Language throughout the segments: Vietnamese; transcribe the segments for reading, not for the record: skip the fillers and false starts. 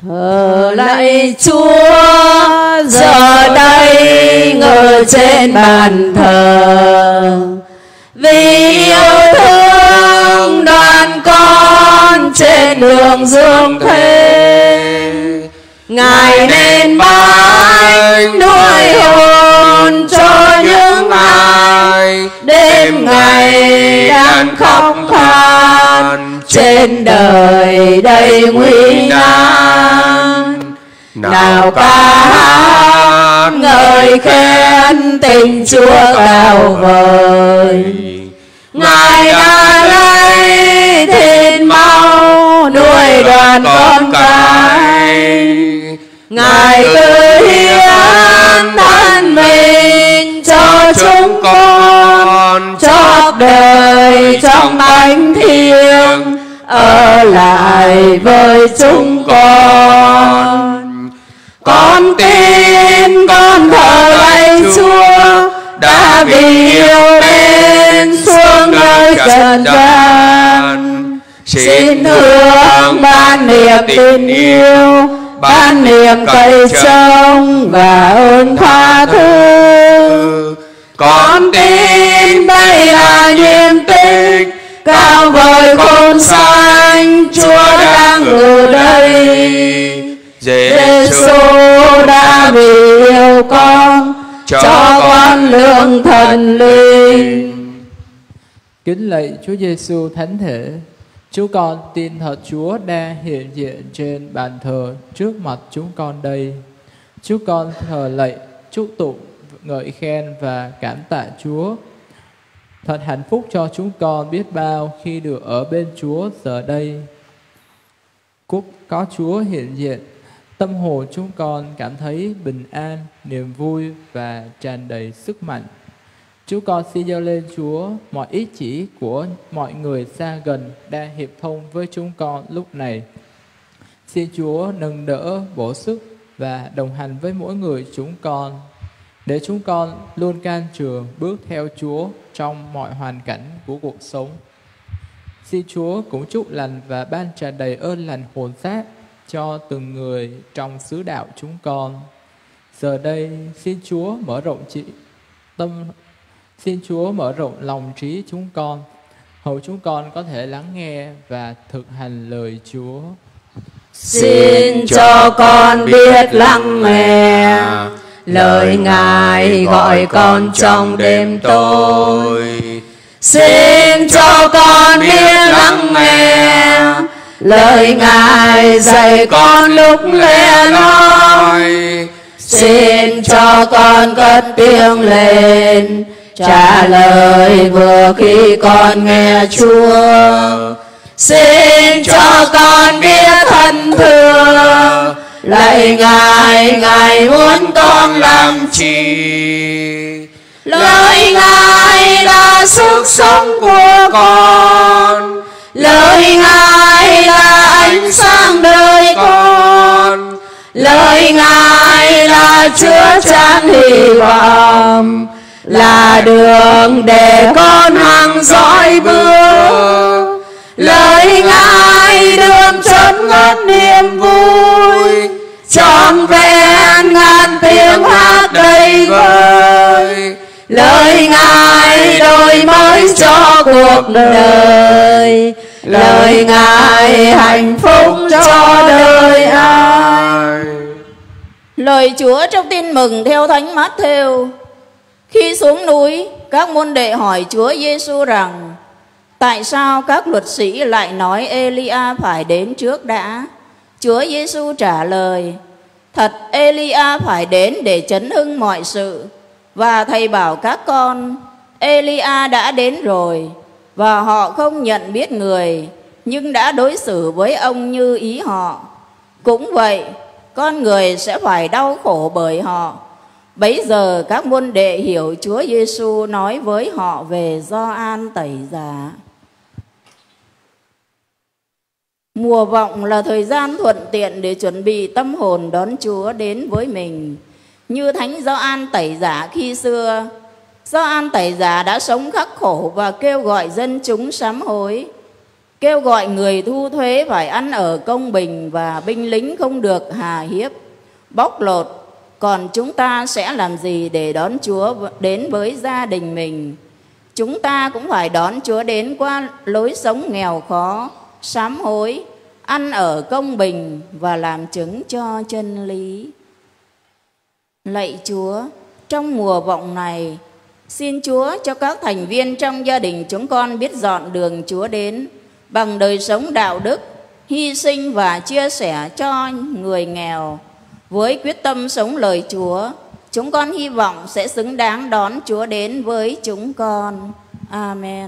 Thờ lạy Chúa, giờ đây ngự trên bàn thờ. Vì yêu thương đoàn con trên đường dương thế, Ngài nên ban nuôi hồn cho những ai đêm ngày đang khóc than trên đời đầy nguy nan. Nào ca hát ngợi khen tình Chúa cao vời, Ngài đã lấy thịt máu nuôi đoàn con cái, Ngài tự hiến thân mình cho chúng con, chót đời trong ánh thiêng ở lại với chúng con. Con tin con thờ lạy Chúa đã vì yêu mến xuống nơi trần gian. Xin hương ban niềm tin yêu, ban niềm cậy trông và ơn tha thứ. Con tin đây là niềm tin cao vời khôn xanh, Chúa đang ở đây. Giêsu đã vì yêu con cho con lương thần linh. Kính lạy Chúa Giêsu thánh thể, chúng con tin thật Chúa đang hiện diện trên bàn thờ trước mặt chúng con đây. Chúng con thờ lạy, chúc tụng, ngợi khen và cảm tạ Chúa. Thật hạnh phúc cho chúng con biết bao khi được ở bên Chúa giờ đây. Có Chúa hiện diện, tâm hồn chúng con cảm thấy bình an, niềm vui và tràn đầy sức mạnh. Chúng con xin dâng lên Chúa mọi ý chỉ của mọi người xa gần đang hiệp thông với chúng con lúc này. Xin Chúa nâng đỡ, bổ sức và đồng hành với mỗi người chúng con, để chúng con luôn can trường bước theo Chúa trong mọi hoàn cảnh của cuộc sống. Xin Chúa cũng chúc lành và ban tràn đầy ơn lành hồn xác cho từng người trong xứ đạo chúng con. Giờ đây xin Chúa mở rộng lòng trí chúng con, hầu chúng con có thể lắng nghe và thực hành lời Chúa. Xin cho con biết lắng nghe lời Ngài gọi con trong đêm tối. Xin cho con biết lắng nghe lời Ngài dạy con lúc lẻ loi. Xin cho con cất tiếng lên trả lời vừa khi con nghe Chúa. Xin cho con biết thân thương lạy Ngài, Ngài muốn con làm chi? Lời Ngài là sức sống của con, lời Ngài là ánh sáng đời con, lời Ngài là chứa chan hy vọng, là đường để con hằng dõi bước. Lời Ngài đường chân ngất niềm vui, trọn vẹn ngàn tiếng hát đầy vơi. Lời Ngài đổi mới cho cuộc đời, lời Ngài hạnh phúc cho đời ai. Lời Chúa trong Tin Mừng theo Thánh Mát-thêu. Khi xuống núi, các môn đệ hỏi Chúa Giêsu rằng: tại sao các luật sĩ lại nói Elia phải đến trước đã? Chúa Giêsu trả lời: thật, Elia phải đến để chấn hưng mọi sự. Và thầy bảo các con, Elia đã đến rồi, và họ không nhận biết người, nhưng đã đối xử với ông như ý họ. Cũng vậy, con người sẽ phải đau khổ bởi họ. Bấy giờ các môn đệ hiểu Chúa Giêsu nói với họ về Gioan Tẩy Giả. Mùa vọng là thời gian thuận tiện để chuẩn bị tâm hồn đón Chúa đến với mình. Như Thánh Gioan Tẩy Giả khi xưa, Gioan Tẩy Giả đã sống khắc khổ và kêu gọi dân chúng sám hối. kêu gọi người thu thuế phải ăn ở công bình và binh lính không được hà hiếp, bóc lột. Còn chúng ta sẽ làm gì để đón Chúa đến với gia đình mình? Chúng ta cũng phải đón Chúa đến qua lối sống nghèo khó, sám hối, ăn ở công bình và làm chứng cho chân lý. Lạy Chúa, trong mùa vọng này, xin Chúa cho các thành viên trong gia đình chúng con biết dọn đường Chúa đến bằng đời sống đạo đức, hy sinh và chia sẻ cho người nghèo. Với quyết tâm sống lời Chúa, chúng con hy vọng sẽ xứng đáng đón Chúa đến với chúng con. Amen.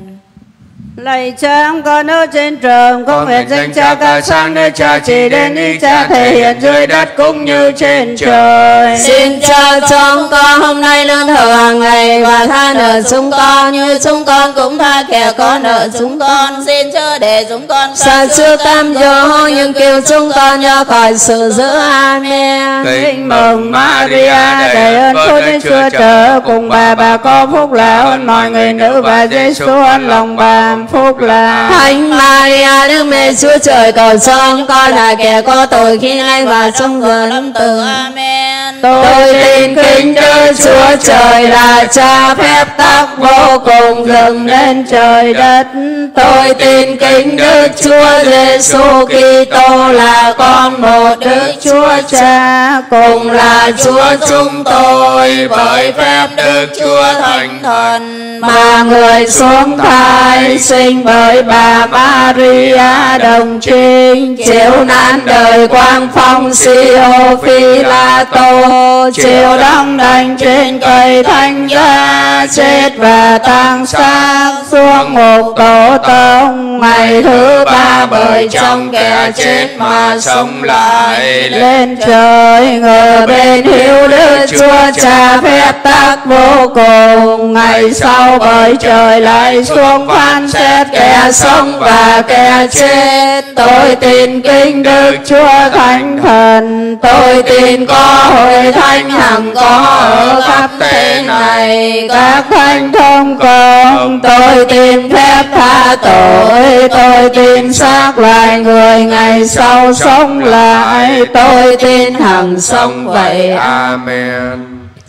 Lạy Cha con ở trên trời, con nguyện danh Cha ca sang, nơi Cha chỉ đến ý Cha thể hiện dưới đất cũng như trên trời. Xin Cha cho con hôm nay lương thực hàng ngày và tha nợ chúng con như chúng con cũng tha kẻ có nợ chúng con. Xin chớ để chúng con sa trước tam dỗ, nhưng cứu chúng con ra khỏi sự dữ. Amen. Kính mừng Maria, đầy ơn phúc Đức Chúa Trời cùng bà có phúc là hơn mọi người nữ, và Giêsu ân lòng bà phúc là. Thánh Maria Đức Mẹ Chúa Trời, cầu cho chúng con là kẻ có tội khi nay và trong giờ lâm tử. Amen. Tôi tin kính Đức Chúa Trời là Cha phép tắc vô cùng dựng nên trời đất. Tôi tin kính Đức Chúa Giêsu Kitô là con một Đức Chúa Cha, cùng là Chúa chúng tôi, bởi phép Đức Chúa Thánh Thần mà người xuống thai, sinh bởi bà Maria đồng trinh, chịu nạn đời quang phong Sio Phi La Tô, chịu đóng đành trên cây thánh giá, chết và tang xác xuống ngục tổ tông, ngày thứ ba bởi trong kẻ chết mà sống lại, lên trời ngồi bên hữu Đức Chúa Cha phép tắc vô cùng, ngày sau bởi trời lại xuống phán xét kẻ sống và kẻ chết. Tôi tin kính Đức Chúa Thánh Thần, tôi tin có hội thánh hằng có ở khắp thế này, các thánh thông công. Tôi tin phép tha tội, tôi tin xác loài người ngày sau sống lại, tôi tin hằng sống vậy. Amen.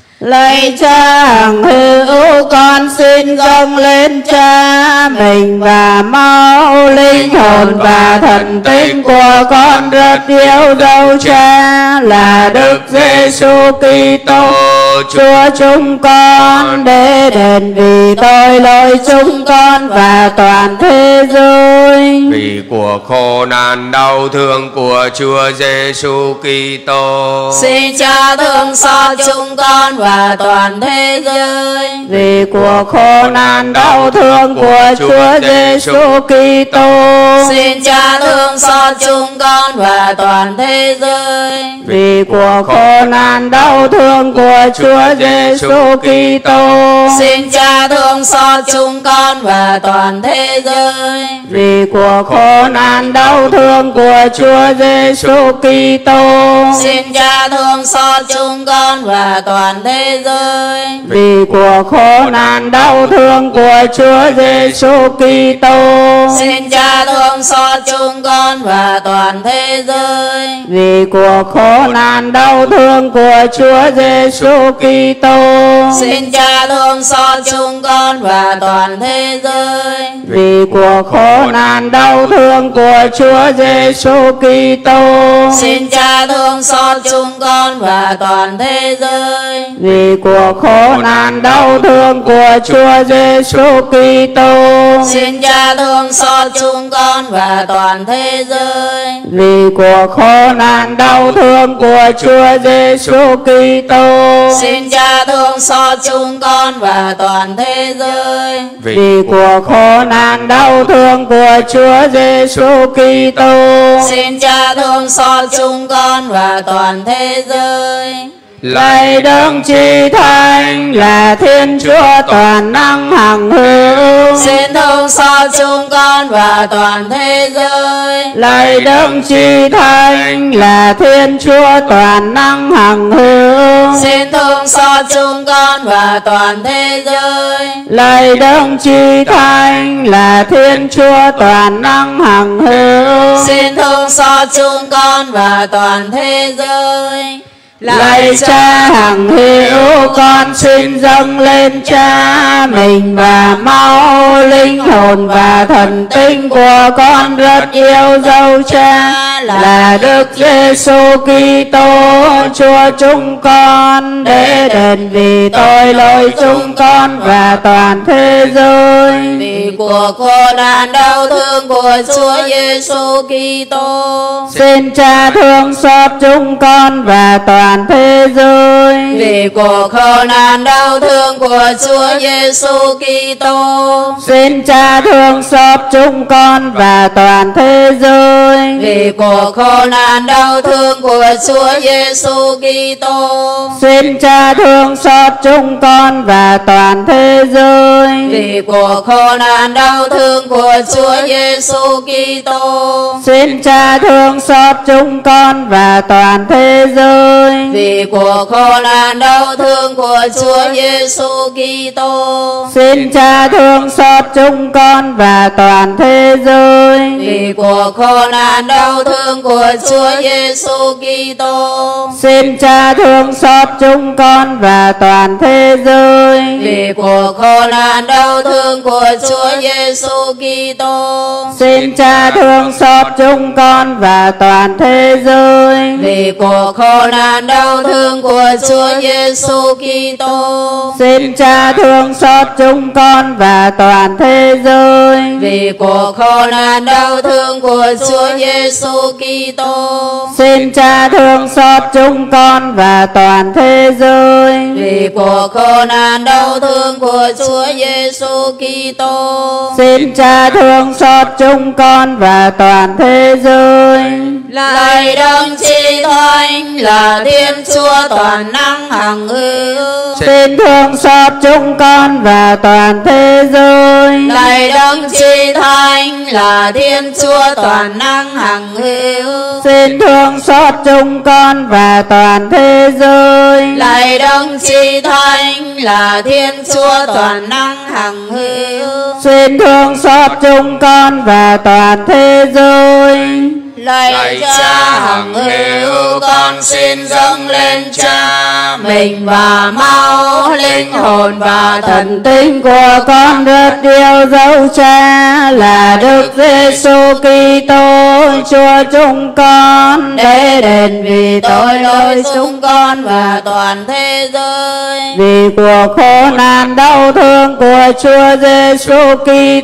Lạy Cha hằng hữu, con xin dâng lên Cha mình và máu, linh hồn và thần tính của con rất yêu dấu Cha là Đức Giêsu Kitô Chúa chúng con, để đền vì tội lỗi chúng con và toàn thế giới. Vì cuộc khổ nạn đau thương của Chúa Giêsu Kitô, xin Cha thương xót chúng con và toàn thế giới. Vì cuộc khổ nạn đau thương của Chúa Giêsu Kitô, xin Cha thương xót chúng con và toàn thế giới. Vì cuộc khổ nạn đau thương của Chúa Giêsu Kitô, xin Cha thương xót chúng con và toàn thế giới. Vì cuộc khổ nạn đau thương của Chúa Giêsu Kitô, xin Cha thương xót chúng con và toàn thế giới. Vì cuộc khổ nạn đau thương của Chúa Giêsu Kitô, xin Cha thương xót chúng con và toàn thế giới. Vì cuộc khổ nạn đau thương của Chúa Giêsu Kitô, xin Cha thương xót chúng con và toàn thế giới. Vì cuộc khổ nạn đau thương của Chúa Giêsu Kitô, xin Cha thương xót chúng con và toàn thế giới. Vì cuộc khổ nạn đau thương của Chúa Giêsu Kitô, xin Cha thương xót chúng con và toàn thế giới. Vì cuộc khổ nạn đau thương của Chúa Giêsu Kitô, xin Cha thương xót chúng con và toàn thế giới. Vì cuộc khổ nạn đau thương của Chúa Giêsu Kitô, xin Cha thương xót chúng con và toàn thế giới. Lạy Đấng Chí Thánh là Thiên Chúa toàn năng hằng hữu, xin thương xót chúng con con và toàn thế giới. Lạy Đức Chí Thánh là Thiên Chúa toàn năng hằng hữu, Xin thương xót chúng con và toàn thế giới. Lạy Đức Chí Thánh là Thiên Chúa toàn năng hằng hữu, Xin thương xót chúng con và toàn thế giới. Lạy Cha hằng hữu, con xin dâng lên Cha mình và máu, linh hồn và thần tinh của con rất yêu dấu Cha là Đức Giêsu Kitô Chúa chúng con, để đền vì tội lỗi chúng con và toàn thế giới. Vì của khổ nạn đau thương của Chúa Giêsu Kitô, xin Cha thương xót chúng con và toàn thế giới. Vì của khổ nạn đau thương của Chúa Giêsu Kitô, xin Cha thương xót chúng con và toàn thế giới. Vì của khổ nạn đau thương của Chúa Giêsu Kitô, xin Cha thương xót chúng con và toàn thế giới. Vì của khổ nạn đau thương của Chúa Giêsu Kitô, xin Cha thương xót chúng con và toàn thế giới. Vì của khổ nạn đau thương của Chúa Giêsu Kitô, xin Cha thương xót chúng con và toàn thế giới. Vì của khổ nạn đau thương của Chúa Giêsu Kitô, xin Cha thương xót chúng con và toàn thế giới. Vì của khổ nạn đau thương của Chúa Giêsu Kitô, xin Cha thương xót chúng con và toàn thế giới. Vì của khổ nạn đau thương của Chúa Giêsu Kitô, xin Cha thương xót chúng con và toàn thế giới. Vì của khổ nạn đau thương của Chúa Giêsu Kitô, xin Cha thương xót chúng con và toàn thế giới. Vì của khổ nạn đau thương của Chúa Giêsu Kitô, xin Cha thương xót chúng con và toàn thế giới. Lạy Đấng Chí Thánh là Thiên Chúa toàn năng hằng hữu, xin thương xót chúng con và toàn thế giới. Lạy Đấng Chí Thánh là Thiên Chúa toàn năng hằng hữu, xin thương xót chúng con và toàn thế giới. Lạy Đấng Chí Thánh là Thiên Chúa toàn năng hằng hữu, xin thương xót chúng con và toàn thế giới. Lạy Cha hằng hữu, con xin dâng lên Cha mình và máu, linh hồn và thần tinh của con rất yêu dấu Cha là Đức Giêsu Kitô Chúa chúng con, để đền vì tội lỗi chúng con và toàn thế giới. vì của khổ nạn đau thương của Chúa Giêsu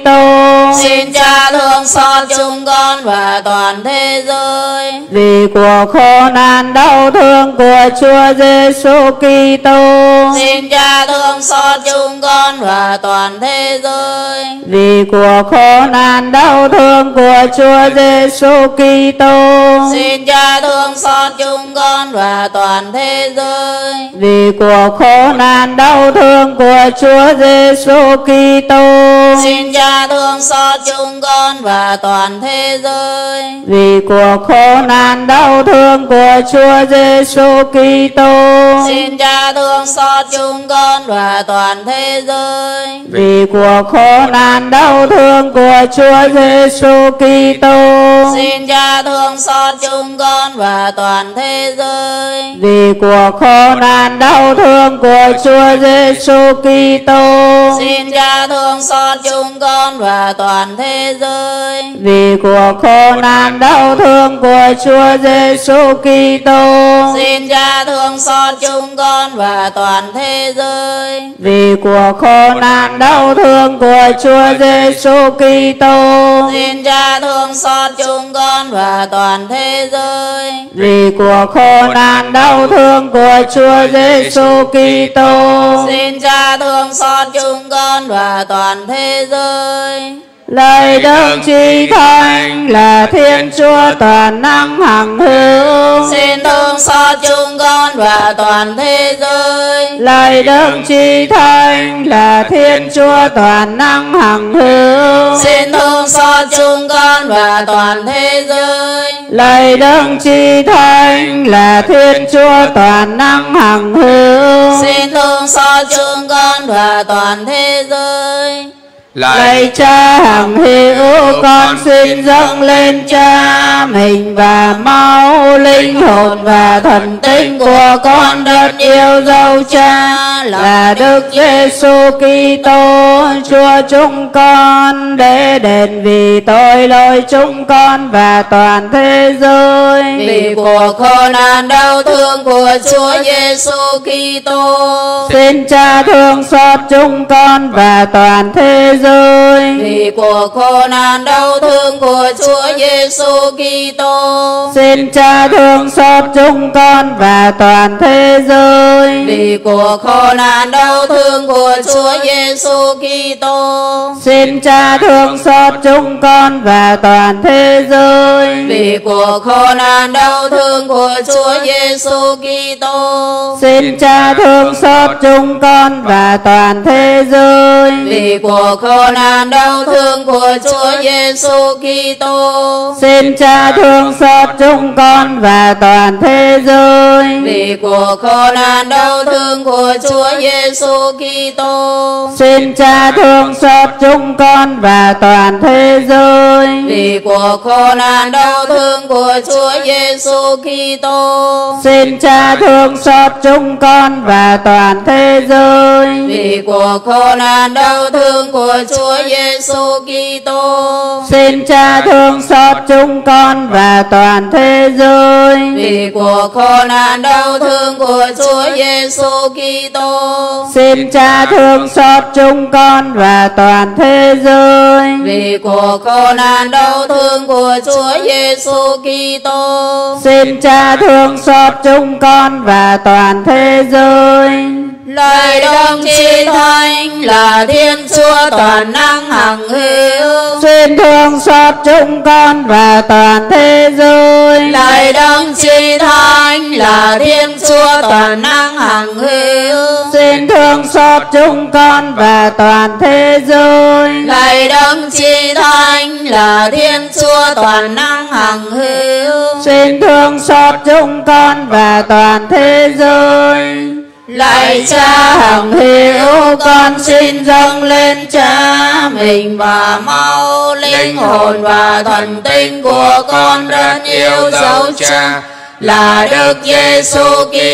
Kitô, xin Cha thương xót chúng con và toàn thế giới. vì của khổ nạn đau thương của Chúa Giêsu Kitô, xin Cha thương xót chúng con và toàn thế giới. vì của khổ nạn đau thương của Chúa Giêsu Kitô, xin Cha thương xót chúng con và toàn thế giới. vì của khổ nạn đau thương của Chúa Giêsu Kitô, xin Cha thương xót chúng con và toàn thế giới. vì của khổ nạn đau thương của Chúa Giêsu Kitô, xin Cha thương xót chúng con và toàn thế giới. vì của khổ nạn đau thương của Chúa Giêsu Kitô, xin Cha thương xót chúng con và toàn thế giới. vì của khổ nạn đau thương của Chúa Giêsu Kitô, xin Cha thương xót chúng con và toàn thế giới. vì của khổ nạn đau thương của Chúa Giêsu Kitô, xin Cha thương xót chúng con và toàn thế giới. vì của khổ nạn đau thương của Chúa Giêsu Kitô, xin Cha thương xót chúng con và toàn thế giới. vì của khổ nạn đau thương của Chúa Giêsu Kitô, xin Cha thương xót chúng con và toàn thế giới. Lạy Đức Chí Thánh là Thiên Chúa toàn năng hằng hữu, xin thương xót chúng con và toàn thế giới. Lạy Đức Chí Thánh là Thiên Chúa toàn năng hằng hữu, xin thương xót chúng con và toàn thế giới. Lạy Đấng Chi Thánh là Thiên Chúa toàn năng hằng hữu, xin thương xót chúng con và toàn thế giới. Lạy Cha hằng hữu, con xin dâng lên Cha mình và máu, linh hồn và thần tinh của con rất yêu dấu Cha là Đức Giêsu Kitô Chúa chúng con, để đền vì tội lỗi chúng con và toàn thế giới. Vì cuộc khổ nạn đau thương của Chúa Giêsu Kitô, xin Cha thương xót chúng con và toàn thế giới. Vì cuộc khổ nạn đau thương của Chúa Giêsu Kitô, xin Cha thương xót chúng con và toàn thế giới. Vì cuộc khổ nạn đau thương của Chúa Giêsu Kitô, xin Cha thương xót chúng con và toàn thế giới. Vì cuộc khổ nạn đau thương của Chúa Giêsu Kitô, xin Cha thương xót chúng con và toàn thế giới. Vì cuộc khổ nạn đau thương của Chúa Giêsu Kitô, xin Cha thương xót chúng con và toàn thế giới. Vì cuộc khổ nạn đau thương của Chúa Giêsu Kitô, xin Cha thương xót chúng con và toàn thế giới. Vì cuộc khổ nạn đau thương của Chúa Giêsu Kitô, xin Cha thương xót chúng con và toàn thế giới. Vì cuộc khổ nạn đau thương của Chúa Giêsu Kitô, xin Cha thương xót chúng con và toàn thế giới. Vì cuộc khổ nạn đau thương của Chúa Giêsu Kitô, xin Cha thương xót chúng con và toàn thế giới. Vì cuộc khổ nạn đau thương của Chúa Giêsu Kitô, xin Cha thương xót chúng con và toàn thế giới. Lạy Đấng Chi Thánh là Thiên Chúa toàn năng hằng hữu, xin thương xót chúng con và toàn thế giới. Lạy Đấng Chi Thánh là Thiên Chúa toàn năng hằng hữu, xin thương xót chúng con và toàn thế giới. Lạy Đấng Chi Thánh là Thiên Chúa toàn năng hằng hữu, xin thương xót chúng con và toàn thế giới. Lạy Cha hằng hữu, con xin dâng lên Cha mình và máu, linh hồn và thần tinh của con rất yêu dấu Cha là Đức Giêsu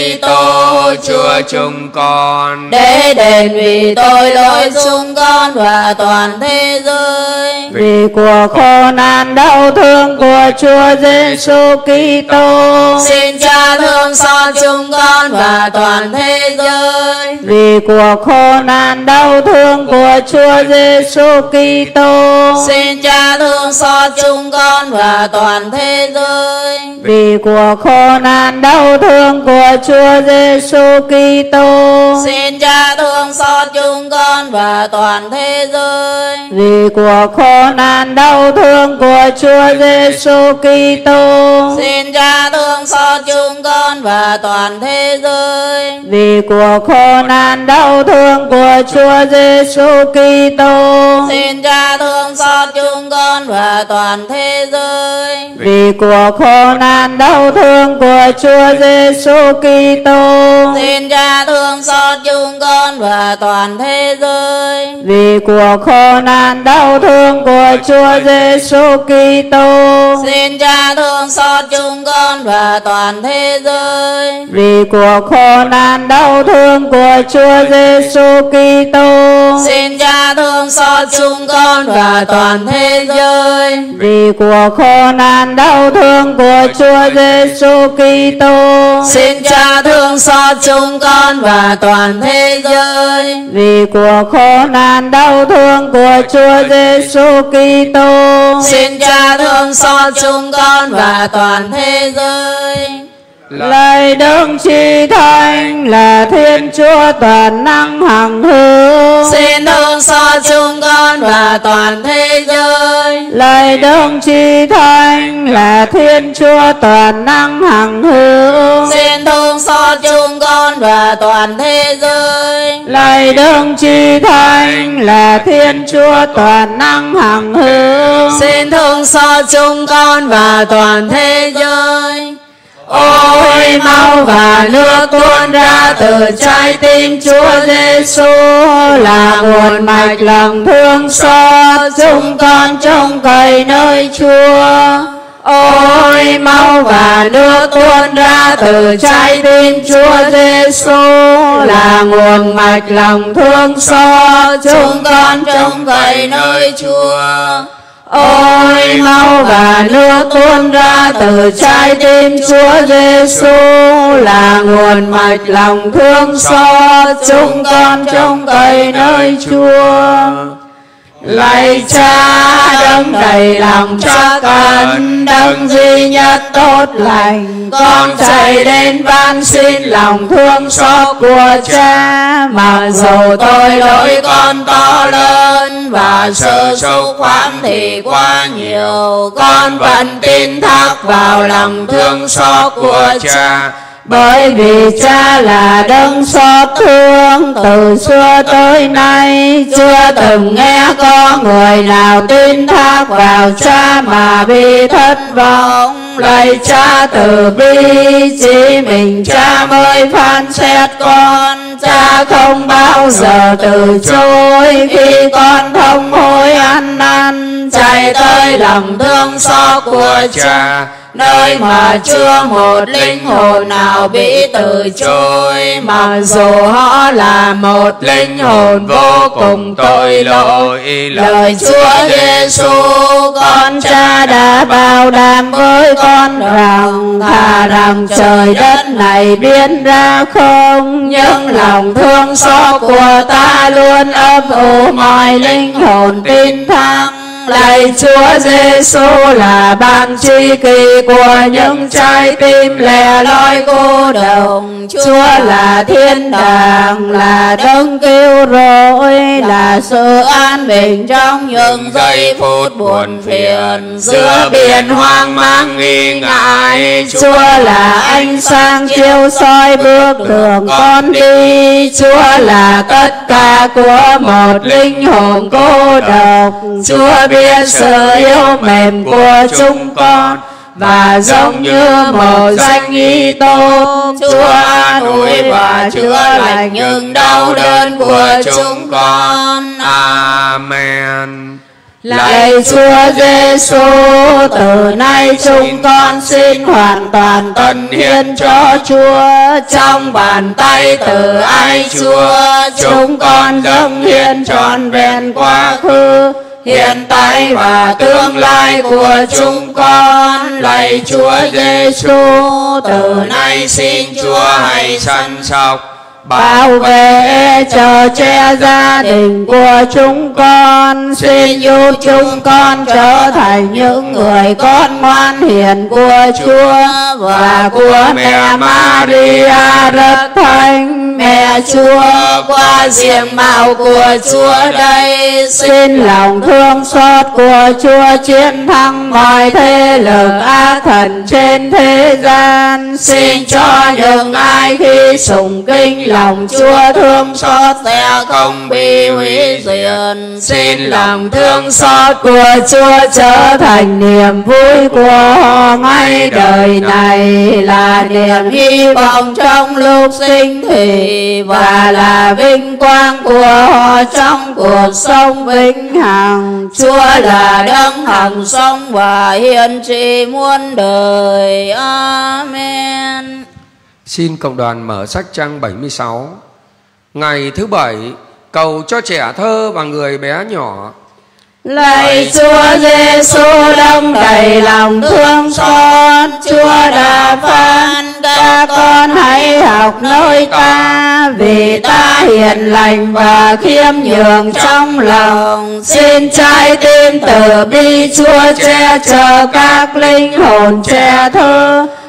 Kitô Chúa chúng con, để đền vì tội lỗi chúng con và toàn thế giới. Vì cuộc khổ nạn đau thương của Chúa Giêsu Kitô, xin Cha thương xót chúng con và toàn thế giới. Vì cuộc khổ nạn đau thương của Chúa Giêsu Kitô, xin Cha thương xót chúng con và toàn thế giới. Vì cuộc khổ nạn đau thương của Chúa Giêsu Kitô, xin Cha thương xót chúng con và toàn thế giới. Vì cuộc khổ nạn đau thương của Chúa Giêsu Kitô, xin Cha thương xót chúng con và toàn thế giới. Vì cuộc khổ nạn đau thương của Chúa Giêsu Kitô, xin Cha thương xót chúng con và toàn thế giới. Vì cuộc khổ nạn đau thương của Chúa Giêsu Kitô, xin Cha thương xót chúng con và toàn thế giới. Vì cuộc khổ nạn đau thương của Chúa Giêsu Kitô, xin Cha thương xót chúng con và toàn thế giới. Vì cuộc khổ nạn đau thương của Chúa Giêsu Kitô, xin Cha thương xót chúng con và toàn thế giới. Vì cuộc khổ nạn đau thương của Chúa Giêsu Kitô, xin Cha thương xót chúng con và toàn thế giới. Vì cuộc khổ nạn đau thương của Chúa Giêsu Kitô, xin Cha thương xót chúng con và toàn thế giới. Lạy Đấng Chi Thánh là Thiên Chúa toàn năng hằng hữu, xin thương xót chúng con và toàn thế giới. Lời Đức Chí Thánh là Thiên Chúa toàn năng hằng hữu, xin thương xót chúng con và toàn thế giới. Lời Đức Chí Thánh là Thiên Chúa toàn năng hằng hữu, xin thương xót chúng con và toàn thế giới. Ôi máu và nước tuôn ra từ trái tim Chúa Giêsu là nguồn mạch lòng thương xót, chúng con trông cậy nơi Chúa. Ôi máu và nước tuôn ra từ trái tim Chúa Giêsu là nguồn mạch lòng thương xót, chúng con trông cậy nơi Chúa. Ôi máu và nước tuôn ra từ trái tim Chúa Giêsu là nguồn mạch lòng thương xót, chúng con trông cậy nơi Chúa. Lạy Cha đấng đầy lòng trắc ẩn, đấng duy nhất tốt lành, con chạy đến van xin lòng thương xót của Cha. Mặc dù tội lỗi con to lớn và sự xúc phạm thì quá nhiều, con vẫn tin thác vào lòng thương xót của Cha. Bởi vì Cha là đấng xót thương, từ xưa tới nay chưa từng nghe có người nào tin thác vào Cha mà bị thất vọng. Lạy Cha từ bi, chỉ mình Cha mới phán xét con. Cha không bao giờ từ chối khi con thông hối ăn năn, chạy tới lòng thương xót của Cha, nơi mà chưa một linh hồn nào bị từ chối, mặc dù họ là một linh hồn vô cùng tội lỗi. Lời Chúa Giêsu con Cha đã bảo đảm với con rằng thà rằng trời đất này biến ra không, nhưng lòng thương xót của ta luôn ấp ủ mọi linh hồn tin thắng. Lạy Chúa Giêsu là ban tri kỷ của những trái tim lẻ loi cô độc. Chúa là thiên đàng, là đấng cứu rỗi, là sự an bình trong những giây phút buồn phiền giữa biển hoang mang nghi ngại. Chúa là ánh sáng chiếu soi bước đường con đi. Chúa là tất cả của một linh hồn cô độc. Chúa biết sự yếu mềm của chúng con, và giống như một danh y tốt, Chúa an ủi và chữa lành những đau đớn của chúng con. Amen. Lạy Chúa Giêsu, từ nay chúng con xin hoàn toàn tận hiến cho Chúa. Trong bàn tay từ ái Chúa, chúng con dâng hiến trọn vẹn quá khứ, hiện tại và tương lai của chúng con. Lạy Chúa Giêsu, từ nay xin Chúa hãy chăm sóc, bảo vệ, chở che gia đình của chúng con. Xin giúp chúng con trở thành những người con ngoan hiền của Chúa và của mẹ Maria rất thánh. Mẹ Chúa, qua diện mạo của Chúa đây, xin lòng thương xót của Chúa chiến thắng mọi thế lực ác thần trên thế gian. Xin cho những ai khi sùng kinh lòng Chúa thương xót sẽ không bị hủy diệt. Xin lòng thương xót của Chúa trở thành niềm vui của họ ngay đời này, là niềm hy vọng trong lúc sinh thì, và là vinh quang của họ trong cuộc sống vĩnh hằng. Chúa là đấng hằng sống và hiển trị muôn đời. Amen. Xin cộng đoàn mở sách trang 76. Ngày thứ bảy, cầu cho trẻ thơ và người bé nhỏ. Lạy Chúa Giêsu đấng đầy lòng thương xót, Chúa đã phán các con hãy học nơi ta, vì ta hiền lành và khiêm nhường trong lòng. Xin trái tim từ bi Chúa che chở các linh hồn trẻ thơ,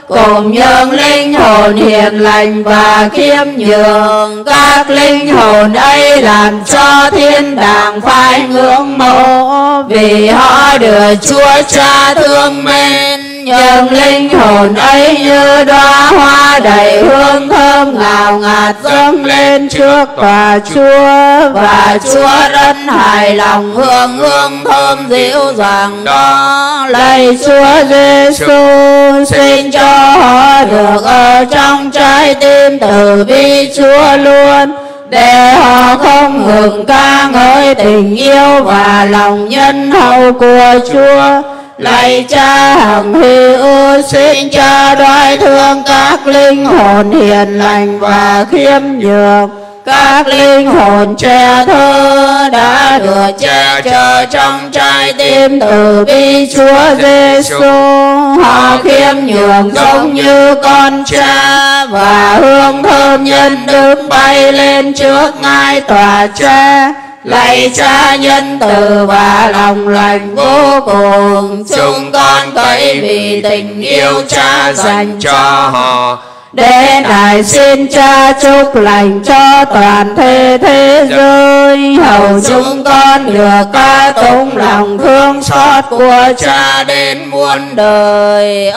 cùng những linh hồn hiền lành và khiêm nhường. Các linh hồn ấy làm cho thiên đàng phải ngưỡng mộ, vì họ được Chúa Cha thương mến. Những linh hồn ấy như đóa hoa đầy hương thơm ngào ngạt dâng lên trước tòa Chúa, và Chúa rất hài lòng hương hương thơm dịu dàng đó. Lạy Chúa Giêsu, xin cho họ được ở trong trái tim từ bi Chúa luôn, để họ không ngừng ca ngợi tình yêu và lòng nhân hậu của Chúa. Lạy Cha hằng hữu, xin Cha đoái thương các linh hồn hiền lành và khiêm nhường. Các linh hồn trẻ thơ đã được che chở trong trái tim từ bi Chúa Giêsu. Họ khiêm nhường giống như con Cha, và hương thơm nhân đức bay lên trước ngai tòa Cha. Lạy Cha nhân từ và lòng lành vô cùng, chúng con cậy vì tình yêu Cha dành cho họ. Để Ngài xin Cha chúc lành cho toàn thể thế giới, hầu chúng con được ca tụng lòng thương xót của Cha đến muôn đời.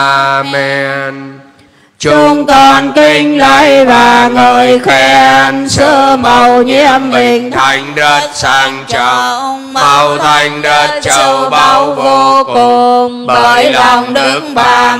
Amen. Chúng con kính lạy và ngợi khen sự mầu nhiệm bình Thành đất sang trọng, màu thành đất châu báu vô cùng, bởi lòng Đức Bà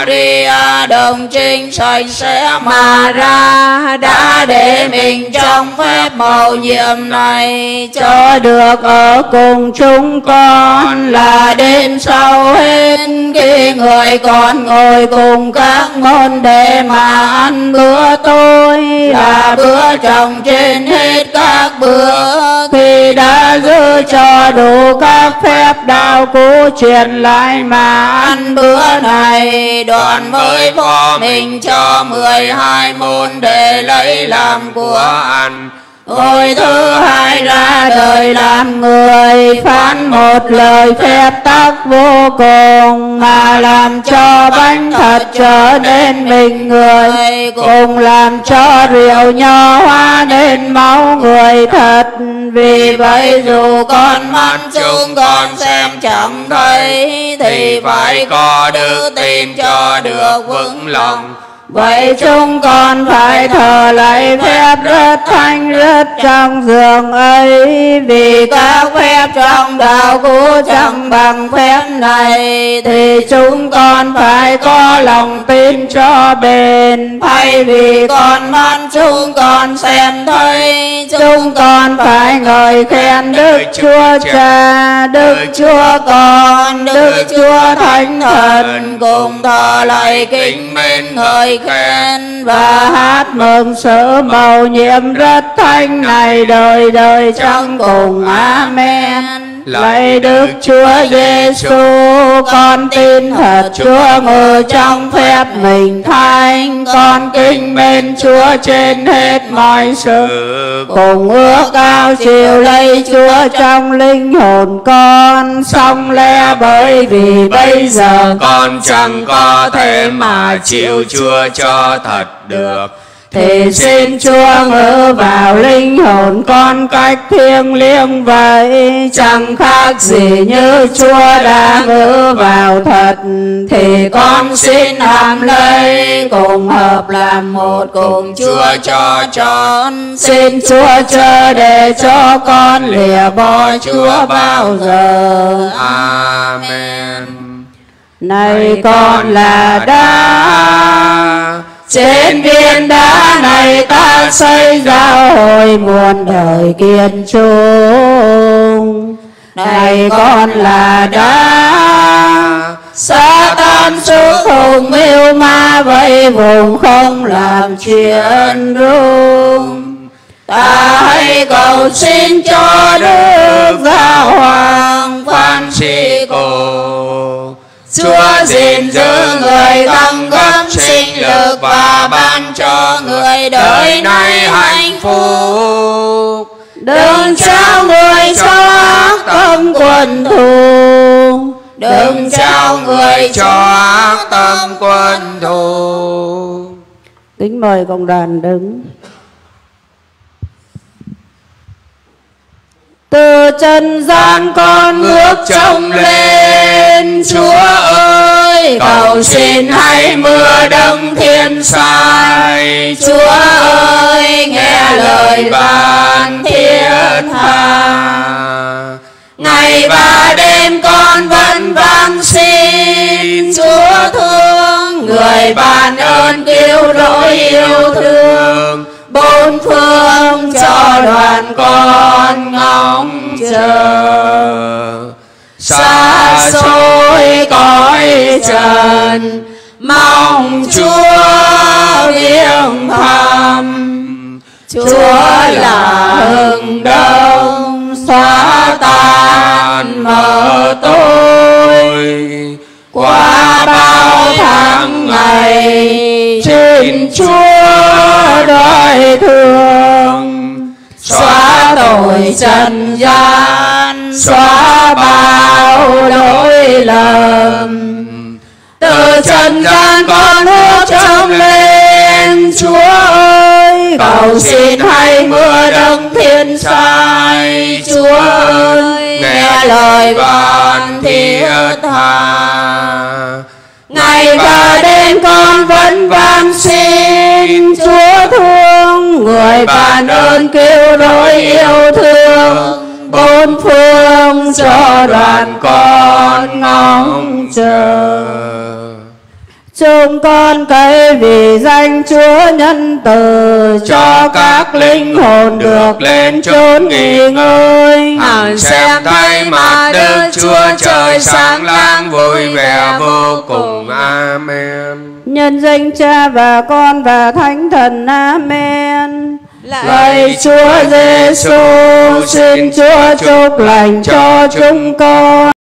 Maria đồng trinh sạch sẽ mà ra, đã để mình trong phép mầu nhiệm này cho được ở cùng chúng con. Là đêm sau hết, khi người còn ngồi cùng các môn đệ mà ăn bữa tối, là bữa trọng trên hết các bữa, khi đã giữ cho đủ các phép đạo cũ truyền lại mà ăn bữa này. Đoạn mới phó mình cho 12 môn đệ lấy làm của ăn. Hồi thứ hai ra đời làm người, phán một lời phép tắc vô cùng, mà làm cho bánh thật trở nên mình người, cùng làm cho rượu nho hóa nên máu người thật. Vì vậy dù con mắt chúng con xem chẳng thấy, thì phải có đức tin cho được vững lòng. Vậy chúng con phải thờ lạy phép rất thanh rất trong giường ấy, vì các phép trong đạo cũ chẳng bằng phép này, thì chúng con phải có lòng tin cho bền. Thay vì con mắt chúng con xem thấy, chúng con phải ngợi khen Đức Chúa Cha, Đức Chúa Con, Đức Chúa Thánh Thần, cùng thờ lạy kính mến ngợi khen và hát mừng sự mầu nhiệm rất thanh này đời đời trong cùng. Amen. Lạy Đức Chúa Giêsu, con tin thật Chúa ngự trong phép mình thánh, con kính mến Chúa trên hết mọi sự, cùng ước ao chiều lấy Chúa trong linh hồn con. Song lẽ bởi vì bây giờ con chẳng có thể mà chịu Chúa cho thật được, thì xin Chúa ngự vào linh hồn con cách thiêng liêng vậy, chẳng khác gì như Chúa đã ngự vào thật. Thì con xin làm lấy cùng hợp làm một cùng Chúa cho trọn. Xin Chúa chớ để cho con lìa bỏ Chúa bao giờ. Amen. Này con là đá, trên viên đá này ta xây giáo hội muôn đời kiên trung. Này con là đá, Sa-tan sức hùng mưu ma vây vùng không làm chuyện rung. Ta hãy cầu xin cho Đức Giáo Hoàng Francisco, Chúa gìn giữ người tăng gấp sinh lực và ban cho người đời nay hạnh phúc. Đừng trao người cho ác tâm quần thù, đừng trao người cho ác tâm quân thù. Kính mời cộng đoàn đứng. Từ trần gian con ngước trông lên, Chúa ơi cầu xin hãy mưa đấng thiên sai. Chúa ơi nghe lời van thiết tha. Ngày và đêm con vẫn van xin Chúa thương, người ban ơn cứu rỗi yêu thương. Bốn phương cho đoàn con ngóng chờ. Xa xôi cõi trần mong Chúa viếng thăm. Chúa là hừng đông xóa tan mờ tối. Qua bao tháng ngày trên Chúa đói thương, xóa tội trần gian, xóa bao lỗi lầm. Từ trần gian con ngước trông lên, Chúa ơi cầu xin hãy mưa đấng thiên sai. Chúa ơi nghe lời van thiết tha. Ngày và đêm con vẫn van xin Chúa thương, người ban ơn cứu rỗi yêu thương. Bốn phương cho đoàn con ngóng chờ. Chúng con cậy vì danh Chúa nhân từ, cho các linh hồn được lên chốn nghỉ ngơi. Hằng xem thấy mặt Đức Chúa Trời sáng láng vui vẻ vô cùng. Amen. Nhân danh Cha và Con và Thánh Thần. Amen. Lạy Chúa Giêsu, xin Chúa chúc lành cho chúng con.